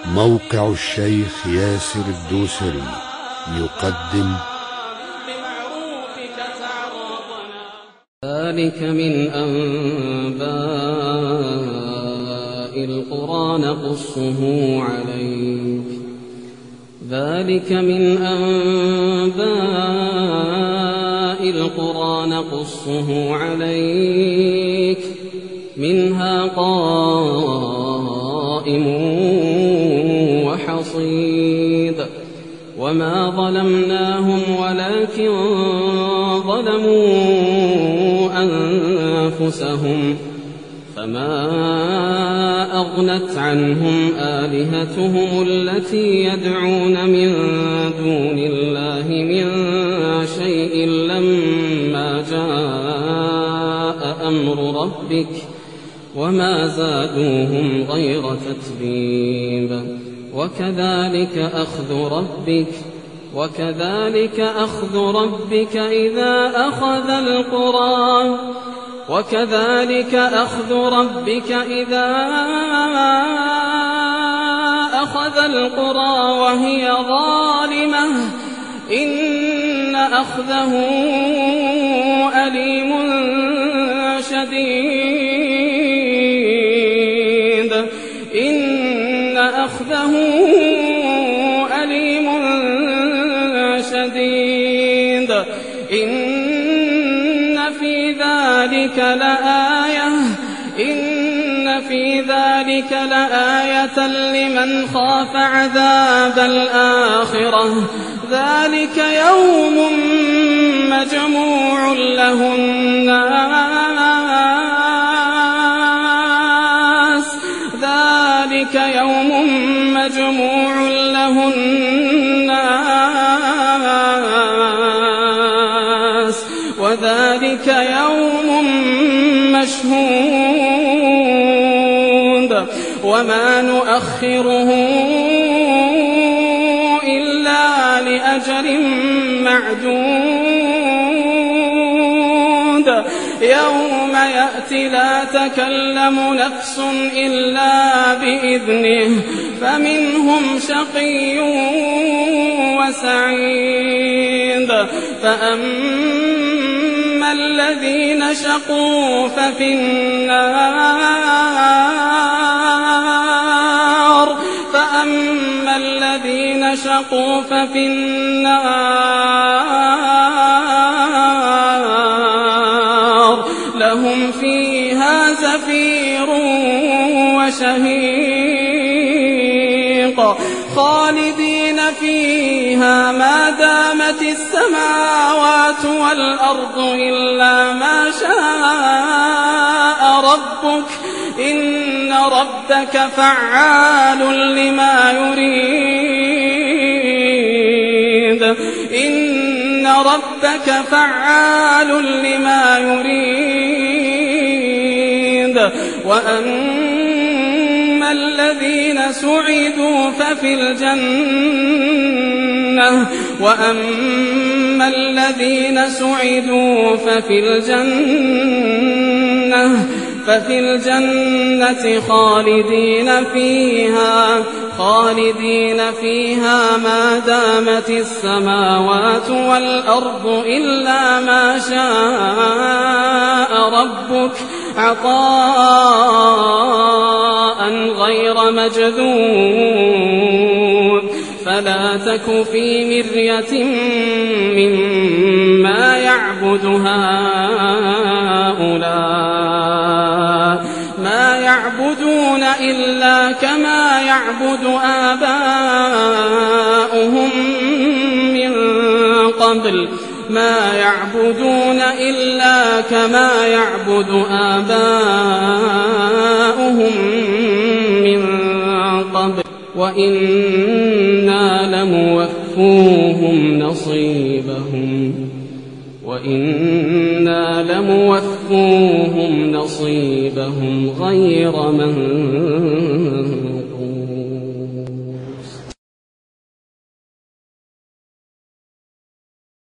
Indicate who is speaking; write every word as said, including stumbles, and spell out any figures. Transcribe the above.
Speaker 1: موقع الشيخ ياسر الدوسري يقدم
Speaker 2: ذلك من أنباء القرى نقصه عليك ذلك من أنباء القرى نقصه عليك منها قائم وحصيد وما ظلمناهم ولكن ظلموا أنفسهم فما أغنت عنهم آلهتهم التي يدعون من دون الله من شيء لما جاء أمر ربك وما زادوهم غير تتبيب وكذلك أخذ ربك وكذلك أخذ ربك إذا أخذ القرى وكذلك أخذ ربك إذا أخذ القرى وهي ظالمة إن أخذه أليم شديد إن أخذه أليم شديد إن في ذلك لآية إن في ذلك لآية لمن خاف عذاب الآخرة ذلك يوم مجموع له الناس ذلك يوم مجموع له الناس وذلك يوم مشهود وما نؤخره إلا لأجل معدود يوم يأتي لا تكلم نفس إلا بإذنه فمنهم شقي وسعيد فأما الذين شقوا ففي النار فأما الذين شقوا ففي النار لهم فيها زفير وشهيق خالدين فيها ما دامت السماوات والأرض إلا ما شاء ربك إن ربك فعال لما يريد إن ربك فعال لما يريد وأما الذين سعدوا ففي الجنة وأما الذين سعدوا ففي الجنة ففي الجنة خالدين فيها خالدين فيها ما دامت السماوات والأرض إلا ما شاء ربك عطاء غير مجذوذ فلا تك في مرية مما يعبد هؤلاء ما يعبدون إلا كما يعبد آباؤهم من قبل ما يعبدون إلا كما يعبد آباؤهم من قبل وإنا لموفوهم نصيبهم وإنا لموفوهم نصيبهم غير منقوص